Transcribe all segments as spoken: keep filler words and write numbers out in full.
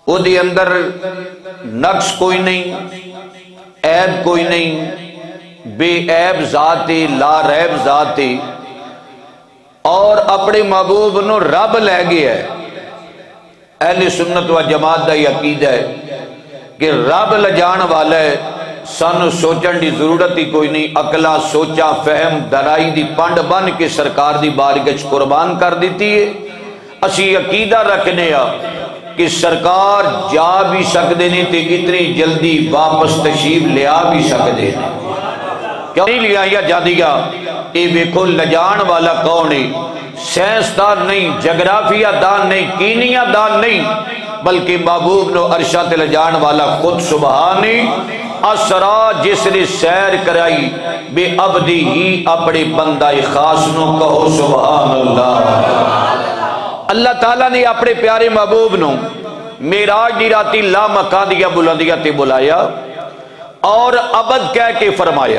او دے اندر نقص کوئی نہیں، عیب کوئی نہیں، بے عیب ذات لا ریب ذات، اور اپنے محبوب نو رب لے گیا ہے۔ اہل سنت و جماعت دا یہ عقیدہ ہے کہ رب لجان والا ہے، سانو سوچن دی ضرورت ہی کوئی نہیں، عقلا سوچا فہم درائی دی پنڈ بن کے سرکار دی بارگاہ وچ قربان کر دیتی ہے۔ اسی عقیدہ رکھنے ہاں کہ سرکار جا بھی سکتے نہیں تے اتنی جلدی واپس تشریف لیا بھی سکتے ہیں، کیوں نہیں لیا یا جا دیا؟ اے ویکھو لجان والا کون ہے؟ سائنسدان نہیں، جغرافیہ دان نہیں، کینیا دان نہیں، بلکہ محبوب نو عرشہ تے لجان والا خود سبحانی اسرا، جس نے سیر کرائی بے عبدی ہی اپنے بندہ خاص نو، کہو سبحان اللہ۔ اللہ تعالیٰ نے اپنے پیارے محبوب نو معراج دی راتی لا مکان دیا بلندیاں تے بلایا اور عبد کہہ کے فرمایا۔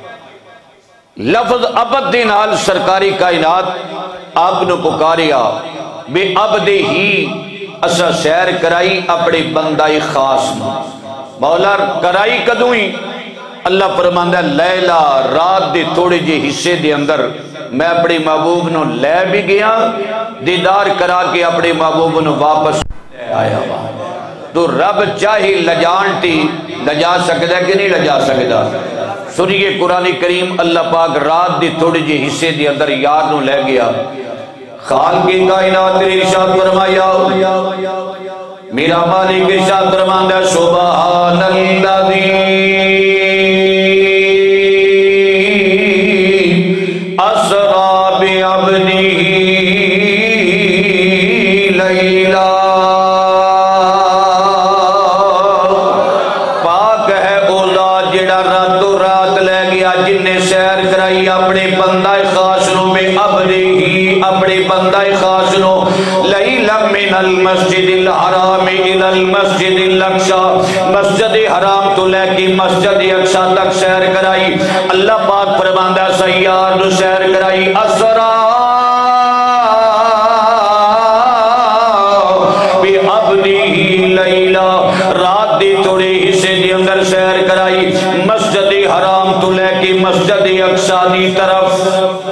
لفظ عبد دے نال سرکاری کائنات آپ نو پکاریا، بے عبد ہی اسا سیر کرائی اپنے بندہ خاص نو۔ مولا کرائی کدوں ہی؟ اللہ فرماندا لیلہ رات دے تھوڑے جے حصے دے اندر میں اپنے محبوب نو لے بھی گیا، دیدار کرا کے اپنے محبوب نو واپس لے آیا۔ تو رب چاہے لجان تی لجا سکتا ہے کہ نہیں لجا سکتا؟ سنیے قرآن کریم، اللہ پاک رات دے تھوڑے جے حصے دے اندر یار نو لے گیا۔ خالق کائنات نے ارشاد فرمایا، میرا مالک ارشاد فرماندا سبحان الذی اسرا بعبدہ لیلا، پاک ہے او ذات جڑا راتوں رات لے گیا، جن نے سیر کرائی اپنے بندہ خاص نو، بے عبدہ اپنے بندہ خاص نو، لیلا من المسجد الحرام الى المسجد الاقصی، مسجد حرام تو لے کے مسجد اقصی تک سیر کرائی۔ اللہ پاک فرماندا سیار نو سیر کرائی، اسرا بعبدہ لیلا، رات دی تھوڑے حصے دے اندر سیر کرائی مسجد حرام تو لے کے مسجد اقصی دی طرف۔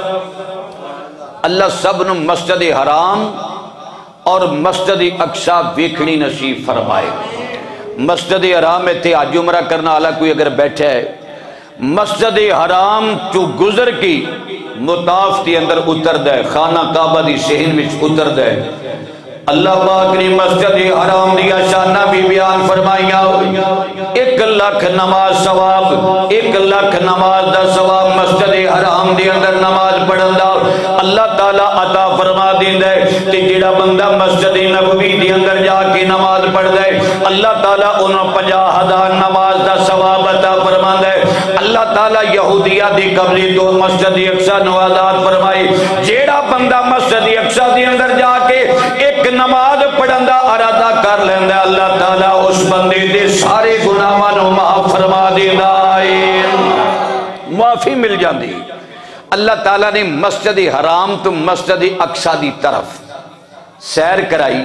اللہ سب نو مسجد حرام اور مسجد اقصی ویکھنی نصیب فرمائے۔ مسجد حرام میں تھے حج عمرہ کرنا والا کوئی اگر بیٹھا ہے، مسجد حرام تو گزر کی مطاف کے اندر اتر دے، خانہ کعبہ دی صحن میں اتر دے۔ اللہ پاک نے مسجد حرام دیا شانہ بھی بیان فرمائیا، ایک لاکھ نماز ثواب، ایک لاکھ نماز دا ثواب مسجد حرام دے اندر نماز پڑھن دا اللہ تعالیٰ عطا فرما دیندے۔ تے جڑا بندہ مسجد نبوی دے اندر جا کے نماز پڑھ دے، اللہ تعالیٰ انہوں پنجاہ ہزار نماز دا ثواب عطا فرما دے۔ اللہ تعالیٰ یہودیہ دی قبلی تو مسجد اقصی نو آزاد فرمائی۔ جڑا بندہ مسجد اقصی دے اندر جا کے ایک نماز پڑھن دا ارادہ کر لیندے، اللہ تعالیٰ اس بندے دے سارے گناہاں نو معاف فرما دیندا ہے، معافی مل جاندی۔ اللہ تعالیٰ نے مسجد حرام تو مسجد اقصی دی طرف سیر کرائی،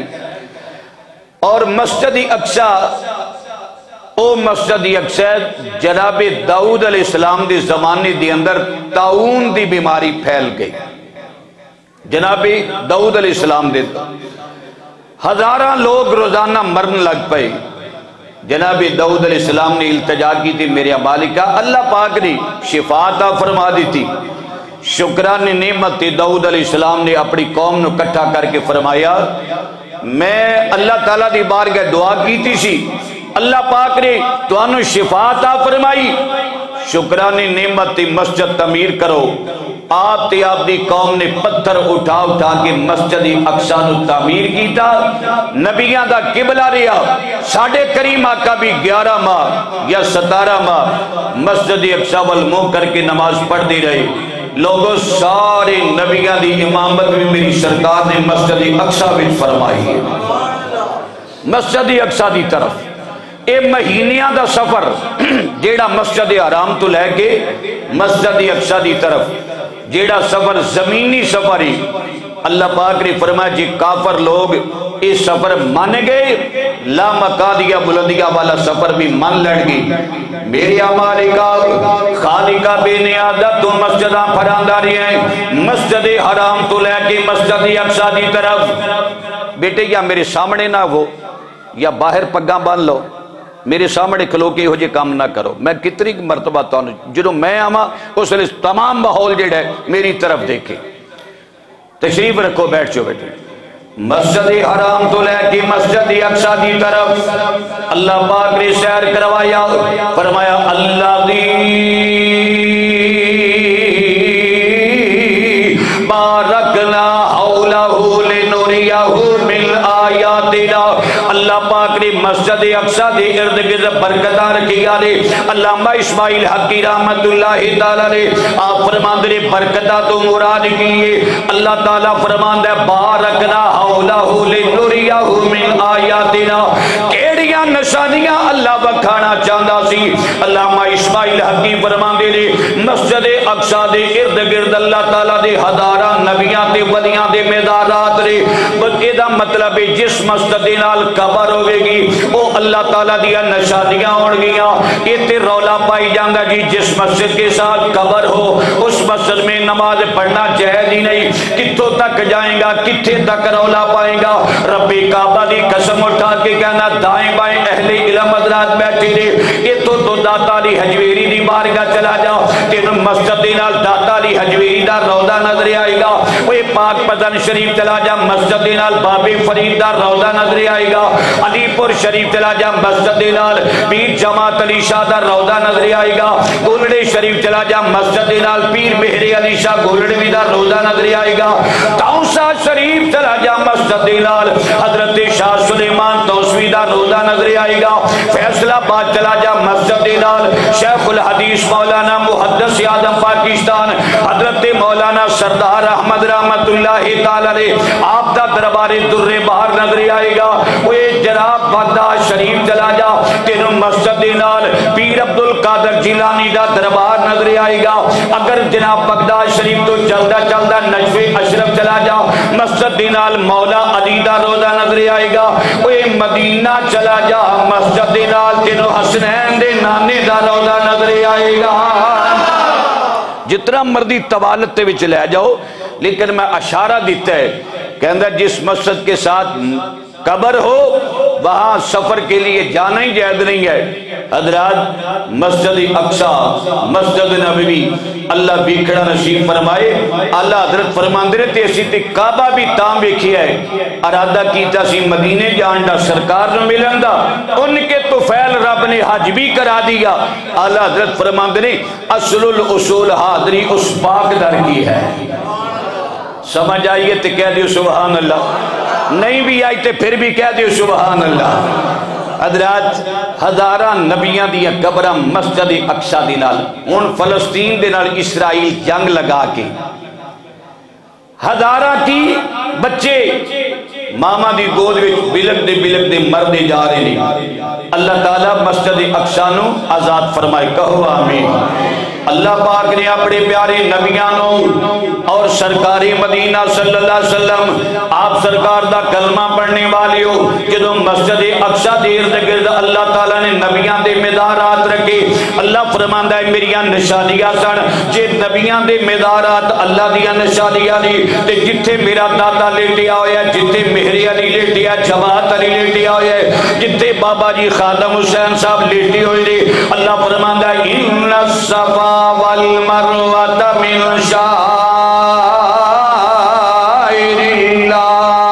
اور مسجد اقصی او مسجد اقصی جناب داؤد علیہ السلام دی زمانے دی اندر طاعون دی بیماری پھیل گئی۔ جناب داؤد علیہ السلام دے ہزاراں لوگ روزانہ مرن لگ پئے۔ جناب داؤد علیہ السلام نے التجا کی تھی، میرے مالکہ اللہ پاک نے شفا عطا فرما دی تھی۔ شکران نعمت داؤد علیہ السلام نے اپنی قوم نو کٹھا کر کے فرمایا، میں اللہ تعالیٰ دی بارگاہ دعا کی تھی سی، اللہ پاک نے تانوں شفا عطا فرمائی، شکران نعمت مسجد تعمیر کرو۔ آپ تے آپ دی قوم نے پتھر اٹھا اٹھا کے مسجد اقصی نو تعمیر کیتا، نبیاں دا قبلہ رہا۔ ساڑھے کریم آقا بھی گیارہ ماہ یا ستارہ ماہ مسجد اقصی والمو کر کے نماز پڑھ دی رہے۔ لوگوں سارے نبیاں دی امامت بھی میری سرکار نے مسجد اقصی وچ فرمائی ہے، مسجد اقصی دی طرف۔ اے مہینیاں دا سفر جیڑا مسجد حرام تو لے کے مسجد اقصی دی طرف، جیڑا سفر زمینی سفر ہی اللہ پاک نے فرمایا جی کافر لوگ اس سفر مان گئے لا مقادیہ بلندیہ والا سفر بھی مان لڑ گی میری مالکہ خالقہ بے نیادہ تو مسجدہ پھرانداری ہیں مسجد حرام تو لے کے مسجد اقصی دی طرف بیٹے یا میرے سامنے نہ ہو یا باہر پگاں بان لو میرے سامنے کھلو کے ہو جے کام نہ کرو میں کتنی مرتبہ تو جنہوں میں آما اس لئے تمام ماحول جڑا ہے میری طرف دیکھے تشریف رکھو بیٹھ جو بیٹھے مسجد حرام تو لے کے مسجد اقصی دی طرف اللہ پاک نے سیر کروایا فرمایا اللہ دی بارکنا حولہ لنوریہ من آیاتنا اللہ پاک نے مسجد اقصی دے ارد گرد برکتاں رکھی آلے علامہ اسماعیل حقی رحمت اللہ تعالیٰ نے آپ فرماندے نے برکتاں تو مراد کیے اللہ تعالیٰ فرماندے بارکنا حولہ لنوریہ من آیاتنا کیڑیاں نشانیاں اللہ بکھانا چاہتا سی علامہ اسماعیل حقی فرماندے نے مسجد اقصی دے ارد گرد اللہ تعالیٰ دے ہزاراں نبیاں دے ولیاں دے میدانات نے بلکہ دا مطلب ہے جس مسجد نال قبر ہوئے گی وہ اللہ تعالیٰ دیا نشانیاں ہون گیاں یہ تے رولا پائی جاندہ جی جس مسجد کے ساتھ قبر ہو اس مسجد میں نماز پڑھنا جائز ہی نہیں کتوں تک جائیں گا کتھے تک رولا پائیں گا رب کعبہ دی قسم اٹھا کے کہنا دائیں بائیں اہل علم حضرات بیٹھے رہے یہ تو تو داتا علی حجویری دی بارگاہ چلا جا تین مسجد نال داتا علی حجویری دا روضہ نظر آئے گا وہ پاک پتن شریف چلا جا مسجد نال بابی فرید دا روضہ نظر آئے گا علی پور شریف چلا جا مسجد نال پیر جماعت علی شاہ دا روضہ نظر آئے گا گولڑے شریف چلا جا مسجد نال پیر مہری علی شاہ گولڑوی دا روضہ نظر آئے گا تاؤسا شریف چلا جا مسجد نال حضرت شاہ سلیمان توسوی دا روضہ نظر آئے گا فیصلہ آباد چلا جا مسجد نال شیخ الحدیث مولانا محدث اعظم پاکستان حضرت مولانا سردار احمد رحمت اللہ تعالی آپ دا دربار در بہار نظر آئے گا وہ جناب بغداد شریف چلا جا تینوں مسجد نال پیر عبدالقادر جیلانی دا دربار نظر آئے گا اگر جناب بغداد شریف تو چلدا چلدا نجف اشرف چلا جا مسجد نال مولا علی دا روضہ نظر آئے گا وہ مدینہ چلا جا مسجد نال تینوں حسنین دے نانے دا روضہ نظر آئے گا جتنا مردی طوالت تے وچ لے جاؤ لیکن میں اشارہ دیتا ہے کہندہ جس مسجد کے ساتھ قبر ہو وہاں سفر کے لیے جانا ہی جائز نہیں ہے حضرات مسجد اقصی مسجد نبوی اللہ بیکھڑا نصیب فرمائے اللہ حضرت فرماندے رہتے اسی تے کعبہ بھی تام بیکھی ہے ارادہ کیتا سی مدینے جانڈا سرکار نو ملندہ ان کے تو فیل رب نے حج بھی کرا دیا اللہ حضرت فرماندے نے اصل الاصول حاضری اس پاک در کی ہے سمجھ آئیے تو کہہ دیو سبحان اللہ نہیں بھی آئی تے پھر بھی کہہ دیو سبحان اللہ حضرات ہزارہ نبیاں دیا قبرہ مسجد اقصی دی نال ان فلسطین دے نال اسرائیل جنگ لگا کے ہزارہ کی بچے ماما دی گود وچ بلک دے بلک دے مردے جا رہے ہیں اللہ تعالیٰ مسجد اقصی نو آزاد فرمائے کہو آمین اللہ پاک نے اپنے پیارے نبیانوں اور سرکاری مدینہ صلی اللہ علیہ وسلم آپ سرکار دا کلمہ پڑھنے والی ہو جدوں مسجد اقصی دیر دگرد اللہ تعالیٰ نے نبیان دے مدارات رکھے اللہ فرماندہ ہے میریاں نشانیاں سن جے نبیان دے مدارات اللہ دیا نشانیاں دی تے جتھے میرا دادا لیٹیا ہویا ہے جتھے مہری علی لیٹیا جماعت علی لیٹیا ہویا ہے جتھے بابا جی خادم حسین صاحب لیٹی ہوئی دی اللہ فرماندہ ہے ان الصفا والمروة من شعائر اللہ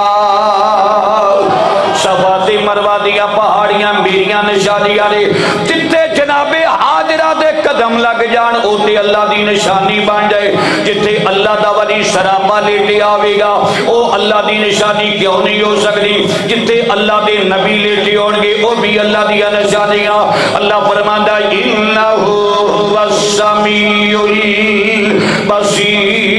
صفا تے مروہ دیا پہاڑیاں میریاں نشانیاں نے جتے جناب حاضرہ دے قدم لگ جان اوتے اللہ دی نشانی بن جائے جتے اللہ دا ولی شرابہ لیٹے آوے گا او اللہ دی نشانی کیوں نہیں ہو سکتی جتے اللہ دے نبی لیٹے ہونگے او بھی اللہ دی نشانیاں اللہ فرماندہ انہو والسمیع البصیر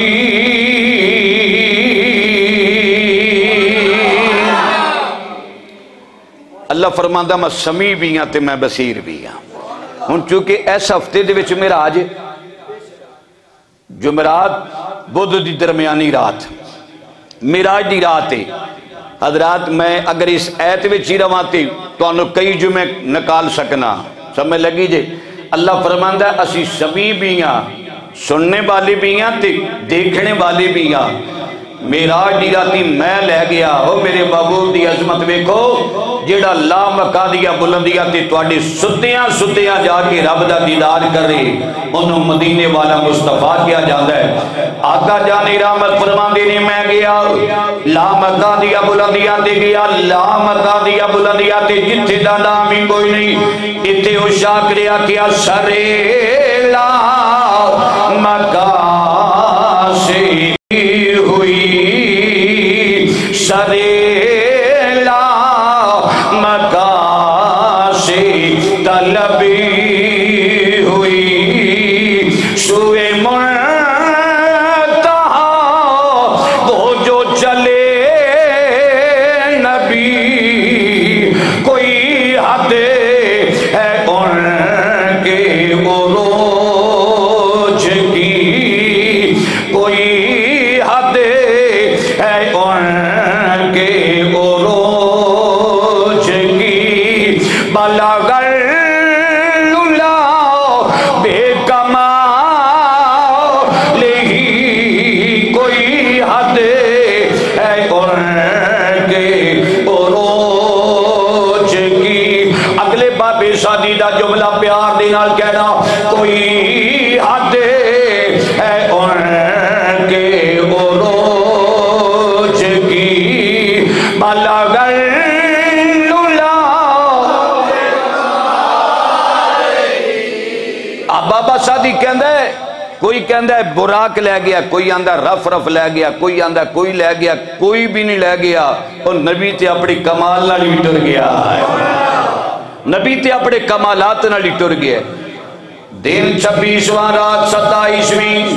اللہ فرماندہ میں سمیع بھی ہاں تے میں بصیر بھی ہاں ہن چونکہ اس ہفتے دے وچ معراج جمعرات بدھ دی درمیانی رات میراج دی رات ہے حضرات میں اگر اس ایت وچ ہی رواتی تو انہوں کئی جمعے نکال سکنا سمجھ لگی جے اللہ فرماندہ ہے اسی سمی بھی ہیں سننے والی بھی ہیں تے دیکھنے والی بھی ہیں میراج دی راتی میں لے گیا ہو میرے محبوب دی عظمت ویکھو جیڑا لا مکا دیا بلندیا تے تواڈی ستیاں ستیاں جا کے رب دا دیدار کرے انہوں مدینے والا مصطفیٰ کیا جاندہ ہے آقا جانی رحمت فرماندے نے میں گیا لا مکا دیا بلندیا تے گیا لا مکا دیا بلندیا تے جتھے دا نام ہی کوئی نہیں اتھے ہو شاکریا کیا سرے لا مکا سے ہوئی سریلا مکا سے طلبی ہوئی سوئے منتہا وہ جو چلے نبی کوئی حد ہے ان کے عروج کی کوئی جملہ پیار دینال کہنا کوئی حد ہے ان کے عروج کی بلغ اب بابا شادی کہندہ ہے کوئی کہندہ ہے براک لے گیا کوئی آندہ رف رف لے گیا کوئی آندہ کوئی لے گیا کوئی بھی نہیں لے گیا اور نبی تے اپنی کمال نہ لیٹر گیا نبی تے اپنے کمالات نہ لٹر گئے دن چھبیسواں رات ستائیسویں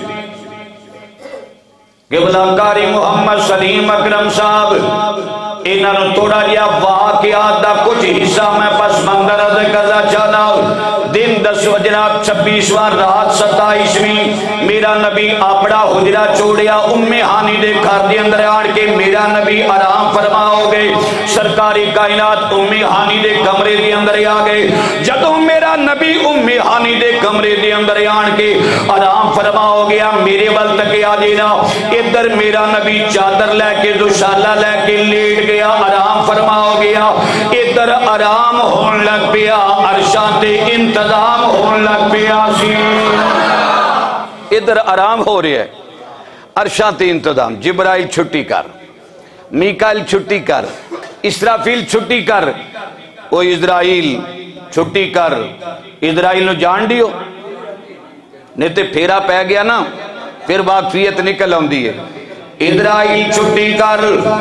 قبلہ کاری محمد سلیم اکرم صاحب انہوں توڑا لیا واقعات دا کچھ حصہ میں پس منظر ذکرہ چاہنا دن دس و جناب چھبیسواں رات ستائیسویں میرا نبی اپنا حجرہ چھوڑیا ام ہانی دے گھر دے اندر آن کے میرا نبی آرام فرما ہو گئے سرکاری کائنات ام ہانی دے کمرے دے اندر آ گئے جدوں میرا نبی ام ہانی دے کمرے دے اندر آن کے آرام فرما ہو گیا میرے ول تک آ دینا ادھر میرا نبی چادر لے کے دوشالہ لے کے لیٹ گیا آرام فرما ہو گیا ادھر آرام ہون لگ پیا عرشاں تے انتظام ہون لگ پیا سی ادھر آرام ہو رہے ہے عرشاں تے انتظام جبرائیل چھٹی کر میکائل چھٹی کر اسرافیل چھٹی کر او اسرائیل چھٹی کر اسرائیل نو جان دیو نہیں تے پھیرا پہ گیا نا پھر واقفیت نکل ہوں دیئے اسرائیل چھٹی کر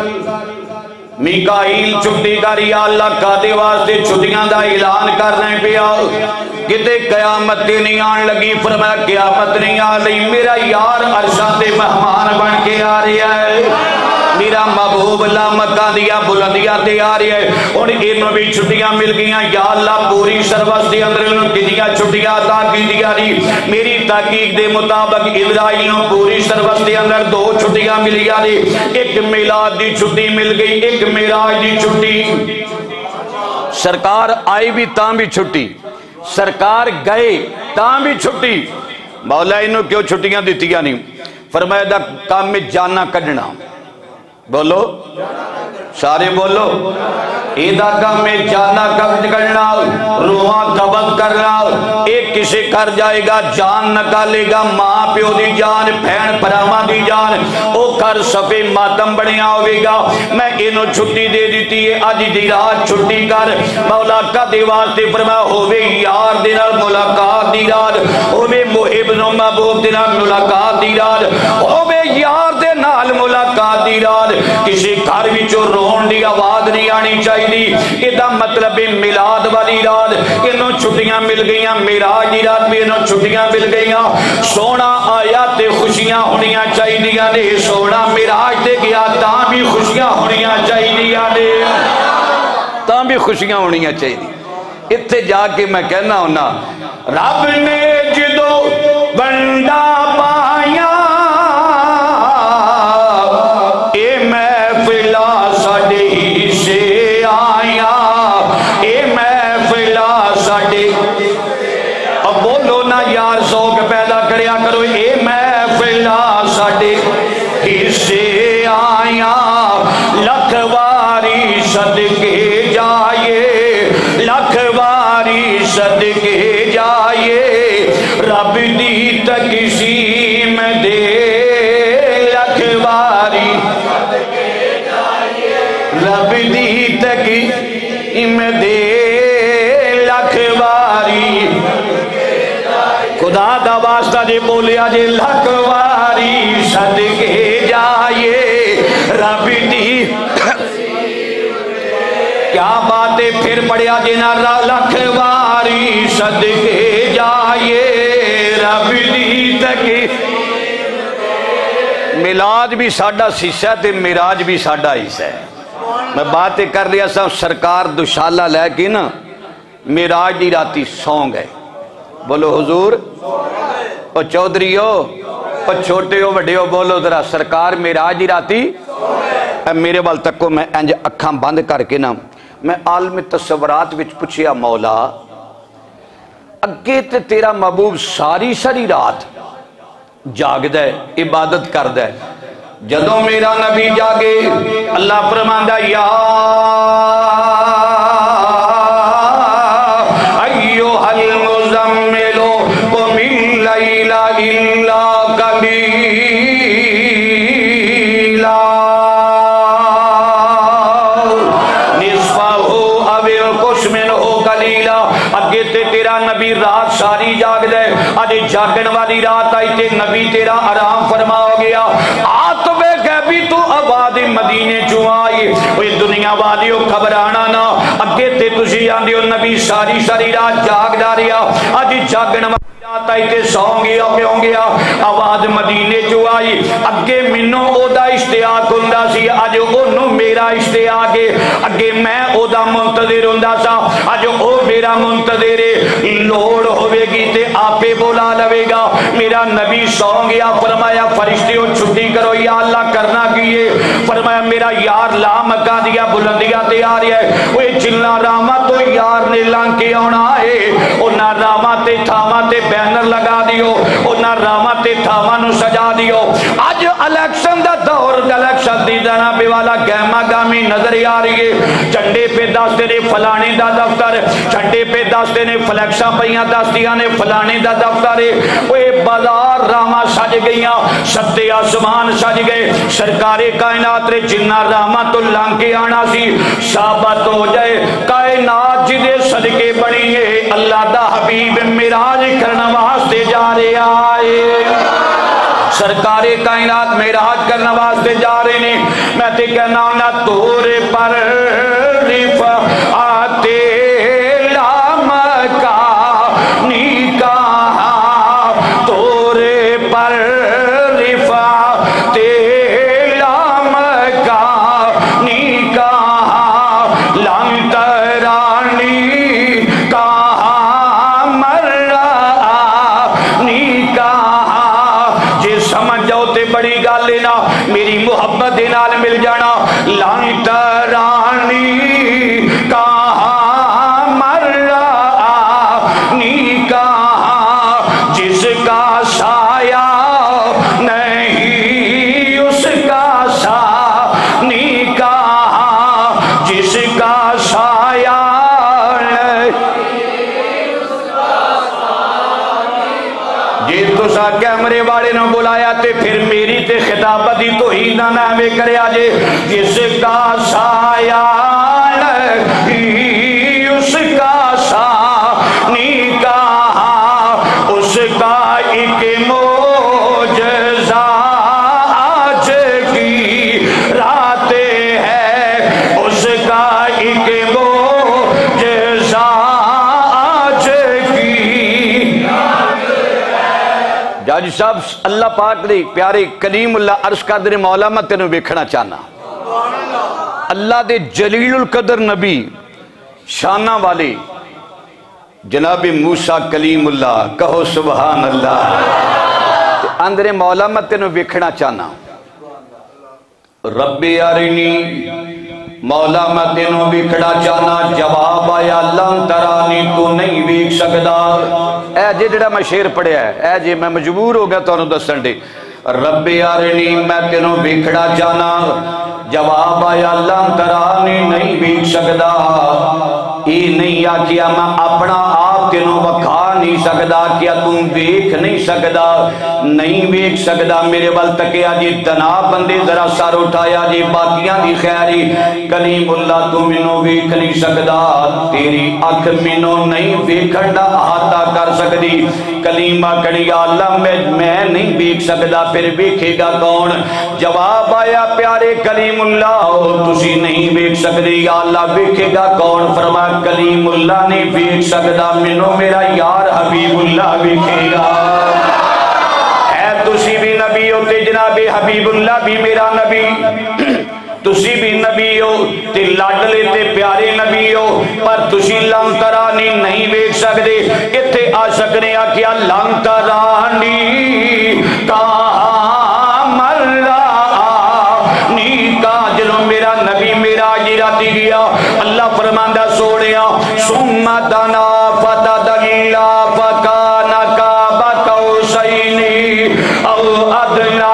میکائیل چھٹی کر یا اللہ کا دے واسطے چھٹیاں دا اعلان کرنے پہ آؤ کتے قیامت دے نہیں آن لگی فرمایا قیامت نہیں آ لئی میرا یار عرشاں تے مہمان بن کے آ رہا ہے میرا محبوب لا مکہ دیا بلندیاں تے آ رہی ہے اور انہوں بھی چھٹیاں مل گئیاں یا اللہ پوری سروس دے اندر انہوں کی دیا چھٹیاں عطا کی دیا رہی میری تحقیق دے مطابق اسرائیل نو پوری سروس دے اندر دو چھٹیاں ملی آ رہی ایک میلاد دی چھٹی مل گئی ایک میراج دی چھٹی سرکار آئی بھی تاں بھی چھٹی سرکار گئے تاں بھی چھٹی مولا انہوں کیوں چھٹیاں دیتیاں نہیں فرمایا دا کام میں جانا کڈنا بولو سارے بولو ایدہ کام میں جانا قبض کرنا روحاں قبض کرنا ایک کسے کر جائے گا جان نکالے گا ماں پیو دی جان بھین پراما دی جان او کر صفے ماتم بڑھیا ہوئے گا میں انہوں چھٹی دے دیتی ہے آج دی رات چھٹی کر مولا کا دیواستے فرما ہوئے یار دینا ملاقات دی رات ہوئے محب نو محبوب دینا ملاقات دی رات ہوئے یار دے نال ملاقات دی رات کسی گھر بھی جو رون دی آواز نہیں آنی چاہی دی ادھا مطلب ملاد والی رات انہوں چھٹیاں مل گئیاں میراج دی رات بھی انہوں چھٹیاں مل گئیاں سونا آیا تے خوشیاں ہونیاں چاہی دیا نے سونا میراج تے گیا تاں بھی خوشیاں ہونیاں چاہی دیا نے تاں بھی خوشیاں ہونیاں چاہی دی اتھے جا کے میں کہنا ہونا رب نے جدو بندہ پایا लखवारी सदके जाए, लखवारी सदके जाए, रब दी तकसीम दे लखवारी रब दी तकसीम दे लखवारी। खुदा दा वास्ता जे बोलिया जे लखवारी सदके जाए, रब दी क्या बात है। फिर पढ़िया जे ना लखवारी सदके जाए, रब दी तकी। मिलाद भी साडा हिस्सा ते मिराज भी साडा हिस्सा है। मैं बात कर लिया सा, सरकार दुशाला लैके ना मिराज दी राती सौ गए। बोलो हुजूर। ओ चौधरी हो, ओ छोटे हो बड़े हो, बोलो जरा सरकार मिराज दी राती। मेरे वाल तको, मैं इंज अखा बंद करके ना मैं आलम तस्वरात विच पुछया, मौला अगे ते तेरा महबूब सारी सारी रात जागदा है, इबादत करदा है, जदों मेरा नबी जागे अल्लाह फरमांदा या अय्युहल मुज़म्मिलो कुमिल लैला इल्ला कलीला निस्फहु अविल कुछ मिनहु कलीला। अगे ते तेरा नबी रात सारी जागदा है, अज जागण वाली रात आई ते नबी तेरा आराम फरमा हो गया। आतबे गैबी तू आबाद मदीने चू आई, ओए दुनिया वालियो घबराना ना। अगे ते तुसी आंदे हो नबी सारी सारी रात जागदा रहा, अज जागण वाली रात आई ते सौ गया क्यों गया। आवाज मदीने चू आई, अगे मैनू ओदा इश्तियाक हुंदा सी, अज ओनू मेरा इश्तियाक है। अगे मैं ओदा मुंतजिर हुंदा सा, अज ओ मेरा मुंतजिर है। लोड़ होवेगी ते आपे बुला लवेगा। मेरा नबी सौ गया, फरमाया फरिश्तियों छुट्टी करो, या अल्लाह करना की है। फरमाया मेरा यार ला मक्का दिया बुलंदियां ते आ रहा है, ओए जिन्ना रामा तो यार ने लंघ के आना है, उन्ना रामा ते थावा ते बैनर लगा दियो, उन्ना रामा ते थावा नु सजा दियो। अज इलेक्शन दा दौर, इलेक्शन दी जनाब वाला गहमा गामी नजर आ रही है। झंडे पे दसते ने फलाने दा दफ्तर, झंडे पे दसते ने फ्लैक्सा पईयां दसदियां ने फलाने दा दफ्तर है। ओए बाजार रामा सज गईयां, सत्ते आसमान सज गए। सरकारे कायनात रे जिन्ना रामा तो लंघ के आना सी साबत हो जाए। कायनात जिदे सदके बनी है, अल्लाह दा हबीब मिराज करने वास्ते जा रहा है। सरकारे कायनात मिराज करने वास्ते जा रहे ने। मैं ते कहना ना तोरे पर आते लाम का निका, तोरे पर रिफाते लाम का निका, लंतरानी कहा मर्रा निका। जे समझ जाओ ते बड़ी गल है ना, मेरी मुहब्बत दे नाल मिल जाना। लंतरानी कहा मर्रा निका, जिसका साया नहीं उसका सा निका, जिसका साया जे तुसा कैमरे वाले ने बुलाया ते फिर मेरी ते खिताबत ही तो ही ना नामे करया जे। जिसका साया नहीं उसका सा निका, उसका एक मोजज़ा आज की रातें है, उसका एक मोजज़ा आज की। जज साहब अल्लाह पाक दे प्यारे कलीमुल्लाह अर्श कर दे, मौला मैं तेनू वेखना चाहना। अल्लाह दे जलीलुल कदर नबी शाना वाले जनाबी मूसा कलीमुल्लाह, कहो सुभान अल्लाह। अंदरे मौला मैं तेनू वेखना चाहना। रब्बे अरिनी, मौला मैं तेनू वेखना चाहना। जवाब आया लन तरानी, तू नहीं वेख सकदा। ऐ जे जेड़ा मैं शेर पढ़िया है, ऐ जे मैं मजबूर हो गया तुहानू दस्सण दे। रब्बे अरिनी, मैं तेनू वेखना चाहना। جواب آیا لن ترانی نہیں ویکھ سکدا، یہ نہیں آکھیا میں اپنا آپ تینوں وکھا نہیں سکدا، کیا تم ویکھ نہیں سکدا؟ نہیں ویکھ سکدا، میرے ول تکیا جی دنا بندے ذرا سر اٹھایا جی باقیاں دی خیری، کلیم اللہ تو مینوں ویکھ نہیں سکدا، تیری اکھ مینوں نہیں ویکھن دا احاطہ کر سکدی۔ کلیم آکھن یا اللہ میں میں نہیں ویکھ سکدا، پھر ویکھے گا کون؟ جواب آیا پیارے کلیم اللہ تسی نہیں ویکھ سکدے، یا اللہ ویکھے گا کون؟ فرمایا کلیم اللہ نہیں ویکھ سکدا، مینوں میرا یار حبیب اللہ ویکھے گا۔ اے تسی بھی نبی ہو تے جناب حبیب اللہ بھی میرا نبی، تسی بھی نبی ہو تے لاڈلے تے پیارے نبی ہو، پر تسی لن ترانی نہیں ویکھ سکدے۔ ایتھے عاشق نے آکھیا لن ترانی کہاں مرا نی کا، جنوں میرا نبی میرا راتی گیا اللہ فرماندہ سوڑیا ثم دنا فتدلا فکان قاب قوسین او ادنا،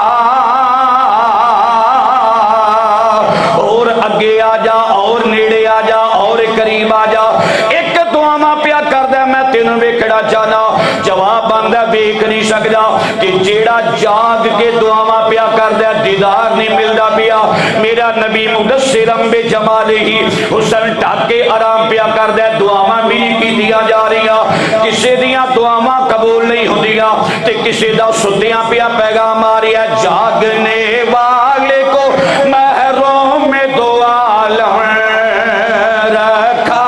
اور اگے آ جا اور نیڑے آ جا اور قریب آ جا، ایک دعا پیا کر دے میں تینوں ویکھنا چاہنا۔ جواب آندا ویکھ نہیں سکدا کہ جیڑا جاگ کے دعا پیا کر دے دیدار نہیں ملدا پیا، میرا نبی مدثرم بے جمالہ ہی حسن ٹھک کے آرام پیا کر دے دعاواں بھی کی دیا جا رہیا، کسے دیاں دعاواں قبول نہیں ہوندیاں تے کسے دا ستیاں پیا پیغام آ رہیا، جاگنے والے کو محروم میں دو عالم رکھا،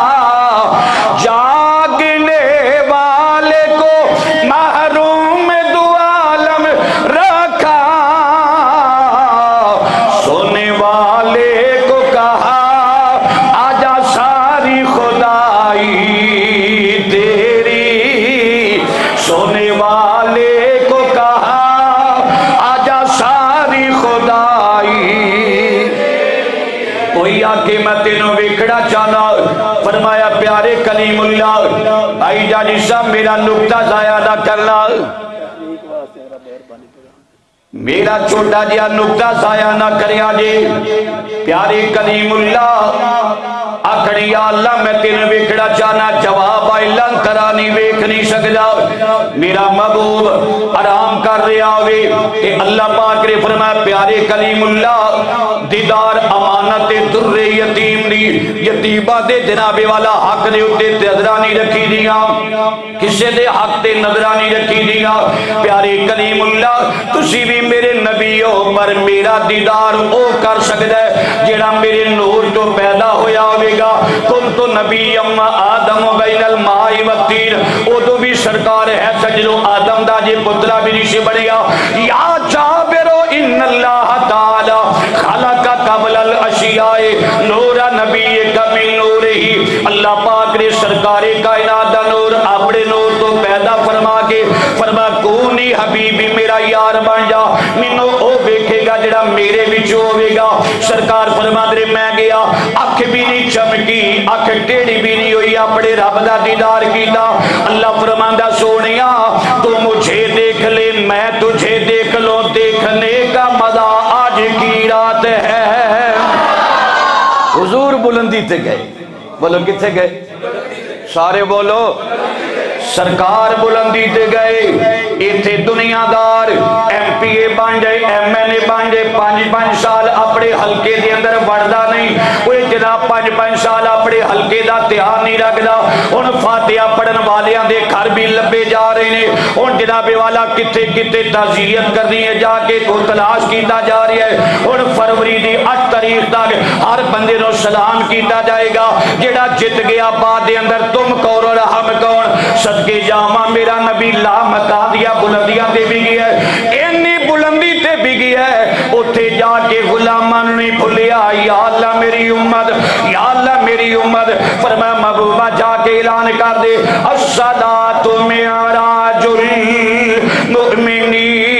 جاگنے والے کو محروم میں دو عالم رکھا، سونے والے کو کہا آجا ساری خدائی تیری، سونے والے کو کہا آجا ساری خدائی، کوئی آکے میں تینوں ویکھنا چاہنا۔ فرمایا پیارے کلیم اللہ بھائی جانی صاحب میرا نکتہ ضائع نہ کرنا، میرا چھوٹا جیا نکتہ ضائع نہ کریا جی۔ پیارے کلیم اللہ آکھڑی یا اللہ میں تینوں ویکھنا چاہنا، جواب آئی لن ترانی ویکھ نہیں سکدا، میرا محبوب آرام کر رہا ہوئے کہ اللہ پاک نے فرمایا پیارے کلیم اللہ دیدار امانت در یتیم دی، یتیمہ دے جناب والا حق دے اتے نظرانی رکھی دیا، کسے دے حق دے نظرانی رکھی دیا۔ پیارے کلیم اللہ تسی بھی میرے نبی ہو، پر میرا دیدار او کر سکتا ہے جیڑا میرے نور تو پیدا ہویا ہوئے گا، کن تو نبی اما آدم بین الماء والتین، او تو بھی سرکار ہے سجلو آدم دا جے پترہ بھی نیشے بڑھ گیا۔ یا جابرو ان اللہ تعالی خلق قبل الاشیاء نورا نبی کمی نور ہی، اللہ پاک نے سرکار کائنات دا نور اپنے نور تو پیدا فرما کے فرما کونی حبیبی میرا یار بن جا، مینوں او ویکھے گا جڑا میرے وچ ہوے گا۔ سرکار فرما دے میں گیا اکھ بھی نہیں چمکی، اکھ ٹیڑھی بھی نہیں ہوئی، اپنے رب دا دیدار کیتا۔ اللہ فرماندا سونیا تو مجھے دیکھ لے میں تجھے دیکھ لو، دیکھنے کا مزہ آج کی رات ہے۔ حضور بلندی تے گئے، بولو کتھے گئے؟ سارے بولو سرکار بلندی تے گئے، ایتھے دنیا دار ایم پی اے بن جائے ایم این اے بن جائے، پانچ پانچ سال اپنے حلقے دے اندر وڑدا نہیں، کوئی جناب پانچ پانچ سال اپنے حلقے دا دھیان نہیں رکھدا، ان فاتحہ پڑھن والیاں دے گھر بھی لبے جا رہے نے، ان جناب والا کتے کتے تعزیت کرنی ہے جا کے کو تلاش کیتا جا رہی ہے، ان فروری دی اٹھ تاریخ تک ہر بندے نو سلام کیتا جائے گا، جڑا جت گیا بعد دے اندر تم کون اور ہم کون، صدقے جامع میرا نبی لا مکان دیا بلندیاں تے بھی گیا ہے، اینی بلندی تے بھی گیا ہے، اتھے جا کے غلامان نہیں بھولیا، یا اللہ میری امت، یا اللہ میری امت، فرمایا محبوبہ جا کے اعلان کر دے الصلاۃ معراج المؤمنین،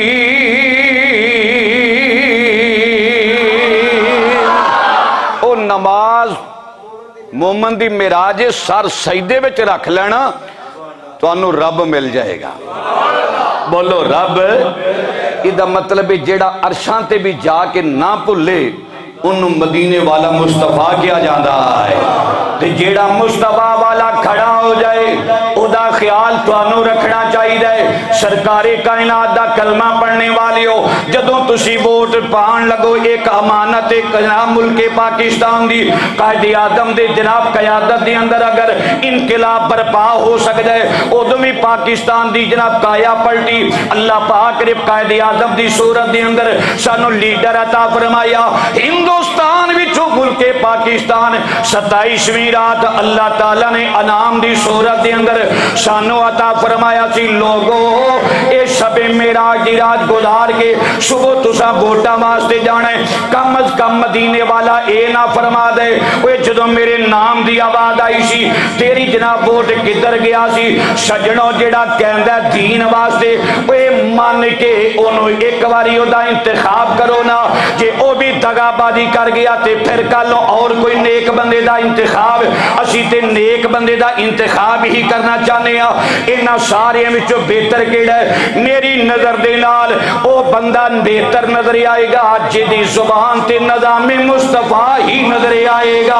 او نماز مومن دی معراج سر سجدے وچ رکھ لینا تو انہوں رب مل جائے گا، بولو رب یہ مطلب ہے جیڑا عرشان تے بھی جا کے نہ بھولے انہوں مدینے والا مصطفیٰ کیا جاندہ ہے تے جیڑا مصطفیٰ والا کھڑا ہو جائے او دا خیال تو انہوں رکھنا چاہی دے سرکار کائنات دا کلمہ پڑھنے والی ہو جدوں تسی ووٹ پان لگو ایک امانت جناب ملک پاکستان دی قائد اعظم دے جناب قیادت دی اندر اگر انقلاب برپا ہو سکتا ہے ادوں بھی پاکستان دی جناب کایا پلٹی اللہ پاک نے قائد اعظم دی صورت دی اندر سانو لیڈر عطا فرمایا ہندوستان وچوں ملک پاکستان ستائیسویں رات اللہ تعالیٰ نے انعام دی صورت دے اندر سانو عطا فرمایا سی لوگو اے شب معراج دی رات گزار کے صبح تسا ووٹاں واسطے جانے کم از کم مدینے والا اے نہ فرما دے اوے جدوں میرے نام دی آواز آئی سی تیری جناب ووٹ کدھر گیا سی سجنوں جیڑا کہندا دین واسطے اوے مان کے اونوں ایک واری او دا انتخاب کرو نا جے او بھی دگا بازی کر گیا تے پھر کل اور کوئی نیک بندے دا انتخاب اسی تے نیک بندے دا انتخاب ہی کرنا چاہنے ہیں انہاں سارے وچوں بہتر کیڑا ہے میری نظر دے نال او بندہ بہتر نظر آئے گا جدی زبان تے نظام مصطفیٰ ہی نظر آئے گا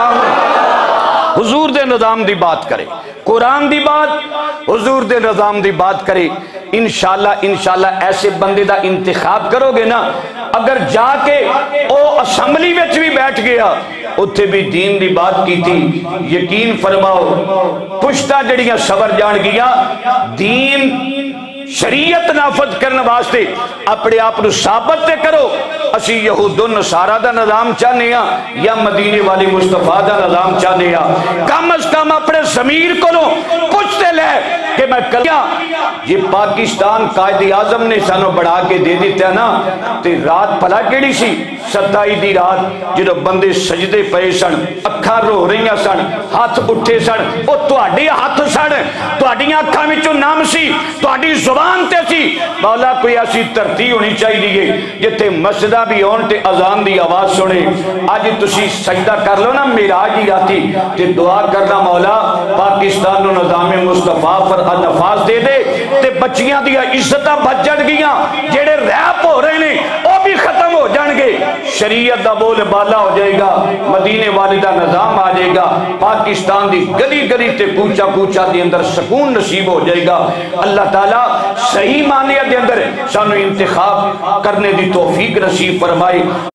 حضور دے نظام دی بات کرے قرآن دی بات حضور دے نظام دی بات کرے انشاءاللہ انشاءاللہ ایسے بندے دا انتخاب کرو گے نا اگر جا کے او اسمبلی وچ بھی بیٹھ گیا اتھے بھی دین دی بات کی تھی یقین فرماؤ پشتہ جڑیاں صبر جان گیا دین شریعت نافذ کرنے واسطے اپنے آپ نو ثابت تے کرو اسی یہود و نصارہ دا نظام چاہنے ہیں یا مدینے والی مصطفیٰ دا نظام چاہنے ہیں کم از کم اپنے ضمیر کو لو پوچھتے لے کہ میں کلیا یہ پاکستان قائد اعظم نے سانو بڑھا کے دے دیتے ہیں نا تے رات پلا کیڑی سی ستائی دی رات جنہوں بندے سجدے پئے سن اکھاں رو رہیاں سن ہاتھ اٹھے سن او تواڈی ہاتھ سن تواڈیاں اکھاں وچوں نام سی تواڈی زبان تے سی مولا کوئی ایسی ترتیب ہونی چاہیے جتے مسجدہ بھی ہون تے اذان دی آواز سنے آج تسی سجدہ کر لو نا معراج دی راتی تے دعا کرنا مولا پاکستان و نظام مصطفیٰ پر نفاذ دے دے تے بچیاں دیا عزتہ بچ جڑ گیاں جڑے ریپ ہو رہے نے او بھی ختم ہو جان گے شریعت دا بول بالا ہو جائے گا مدینے والی دا نظام آ جائے گا پاکستان دی گلی گلی تے کوچا کوچا دی اندر سکون نصیب ہو جائے گا اللہ تعالیٰ صحیح معنی دے اندر سانو انتخاب کرنے دی توفیق نصیب فرمائے